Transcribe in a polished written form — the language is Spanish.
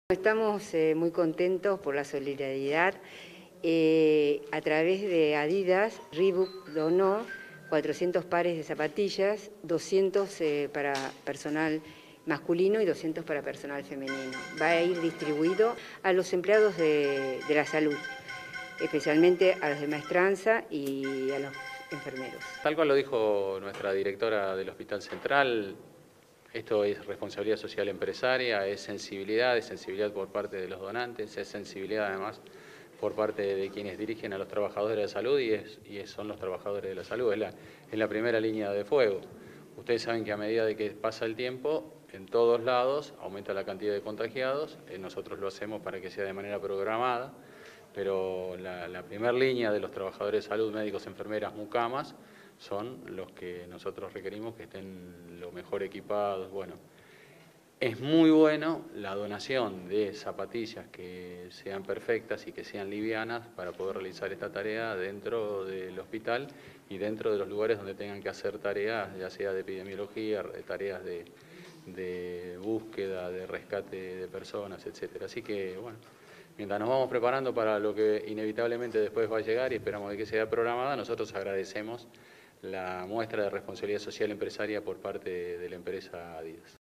Estamos muy contentos por la solidaridad. A través de Adidas, Reebok donó 400 pares de zapatillas, 200 para personal masculino y 200 para personal femenino. Va a ir distribuido a los empleados de la salud, especialmente a los de maestranza y a los enfermeros. Tal cual lo dijo nuestra directora del Hospital Central, esto es responsabilidad social empresaria, es sensibilidad por parte de los donantes, es sensibilidad además por parte de quienes dirigen a los trabajadores de la salud y son los trabajadores de la salud, es la primera línea de fuego. Ustedes saben que a medida de que pasa el tiempo, en todos lados aumenta la cantidad de contagiados, nosotros lo hacemos para que sea de manera programada, pero la primera línea de los trabajadores de salud, médicos, enfermeras, mucamas, son los que nosotros requerimos que estén lo mejor equipados. Bueno, es muy bueno la donación de zapatillas que sean perfectas y que sean livianas para poder realizar esta tarea dentro del hospital y dentro de los lugares donde tengan que hacer tareas, ya sea de epidemiología, tareas de búsqueda, de rescate de personas, etcétera. Así que, bueno, mientras nos vamos preparando para lo que inevitablemente después va a llegar y esperamos de que sea programada, nosotros agradecemos la muestra de responsabilidad social empresaria por parte de la empresa Adidas.